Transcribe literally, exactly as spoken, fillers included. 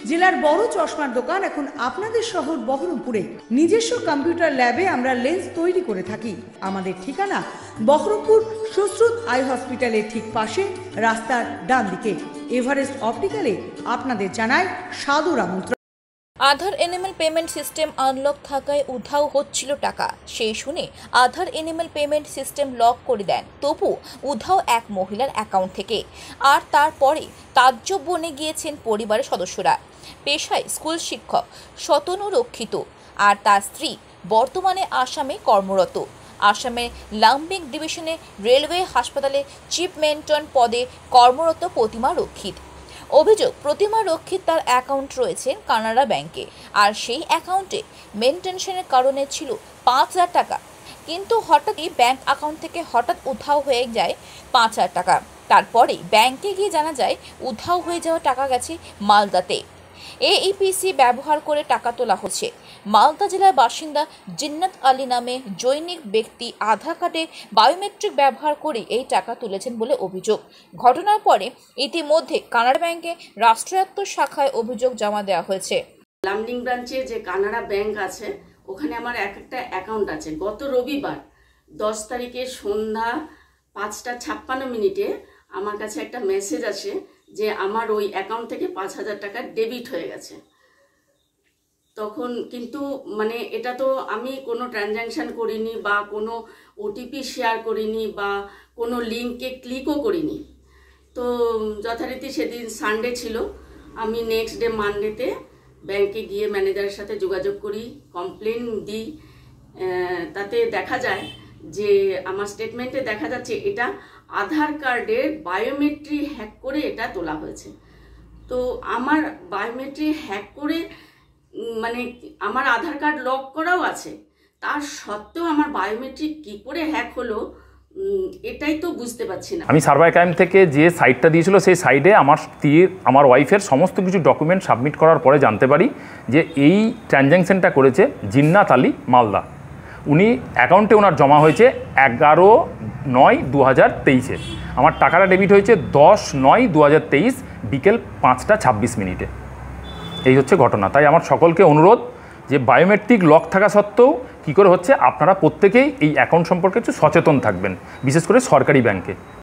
জেলার বড় চশমার দোকান এখন আপনাদের শহর বহরমপুরে। নিজস্ব কম্পিউটার ল্যাবে আমরা লেন্স তৈরি করে থাকি। আমাদের ঠিকানা বহরমপুর সুশ্রুত আই হসপিটালের ঠিক পাশে, রাস্তার ডান দিকে। এভারেস্ট অপটিক্যালে আপনাদের জানায় সাদর আমন্ত্রণ। Aadhaar enabled payment system unlock থাকায় উধাও হচ্ছিল টাকা। সেই শুনে Aadhaar enabled payment system lock করে দেন, তবু উধাও এক মহিলার অ্যাকাউন্ট থেকে। আর তারপরে তাজ্জব বনে গিয়েছেন পরিবারের সদস্যরা। পেশায় স্কুল শিক্ষক শতনু রক্ষিত আর তার স্ত্রী বর্তমানে আসামে কর্মরত। আসামের লামবিং ডিভিশনে রেলওয়ে হাসপাতালে চিফ মেন্টন পদে কর্মরত প্রতিমা রক্ষিত। অভিযোগ, প্রতিমা রক্ষিত তার অ্যাকাউন্ট রয়েছে কানাড়া ব্যাংকে, আর সেই অ্যাকাউন্টে মেনটেনশনের কারণে ছিল পাঁচ হাজার টাকা। কিন্তু হঠাৎই ব্যাংক অ্যাকাউন্ট থেকে হঠাৎ উধাও হয়ে যায় পাঁচ হাজার টাকা। তারপরে ব্যাংকে গিয়ে জানা যায় উধাও হয়ে যাওয়া টাকা গেছে মালদাতে। এইপিসি ব্যবহার করে টাকা তোলা হচ্ছে। মালদা জেলার বাসিন্দা জিন্নাত আলী নামে জৈনিক ব্যক্তি আধার কার্ডে বায়োমেট্রিক ব্যবহার করে এই টাকা তুলেছেন বলে অভিযোগ। ঘটনার পরে ইতিমধ্যে কানাড়া ব্যাংকে রাষ্ট্রায়ত্ত শাখায় অভিযোগ জমা দেওয়া হয়েছে। লামডিং ব্রাঞ্চে যে কানাড়া ব্যাংক আছে, ওখানে আমার এক একটা অ্যাকাউন্ট আছে। গত রবিবার দশ তারিখে সন্ধ্যা পাঁচটা ছাপ্পান্ন মিনিটে আমার কাছে একটা মেসেজ আসে যে আমার ওই অ্যাকাউন্ট থেকে পাঁচ হাজার টাকা ডেবিট হয়ে গেছে। তখন কিন্তু মানে এটা তো আমি কোনো ট্রানজ্যাকশান করিনি বা কোনো ওটিপি শেয়ার করিনি বা কোনো লিঙ্কে ক্লিকও করিনি। তো যথারীতি সেদিন সানডে ছিল, আমি নেক্সট ডে মানডেতে ব্যাংকে গিয়ে ম্যানেজারের সাথে যোগাযোগ করি, কমপ্লেন দিই। তাতে দেখা যায় যে আমার স্টেটমেন্টে দেখা যাচ্ছে এটা আধার কার্ডের বায়োমেট্রি হ্যাক করে এটা তোলা হয়েছে। তো আমার বায়োমেট্রি হ্যাক করে মানে আমার আধার কার্ড লক করাও আছে, তার সত্ত্বেও আমার বায়োমেট্রিক কি করে হ্যাক হলো এটাই তো বুঝতে পারছি না। আমি সার্ভার ক্রাইম থেকে যে সাইটটা দিয়েছিল সেই সাইটে আমার স্ত্রীর আমার ওয়াইফের সমস্ত কিছু ডকুমেন্ট সাবমিট করার পরে জানতে পারি যে এই ট্রানজ্যাকশনটা করেছে জিন্নাত আলী মালদা। উনি অ্যাকাউন্টে ওনার জমা হয়েছে এগারো নয় দু হাজার তেইশে। আমার টাকাটা ডেবিট হয়েছে দশ নয় দু হাজার তেইশ বিকেল পাঁচটা ছাব্বিশ মিনিটে। এই হচ্ছে ঘটনা। তাই আমার সকলকে অনুরোধ যে বায়োমেট্রিক লক থাকা সত্ত্বেও কী করে হচ্ছে, আপনারা প্রত্যেকেই এই অ্যাকাউন্ট সম্পর্কে একটু সচেতন থাকবেন, বিশেষ করে সরকারি ব্যাংকে।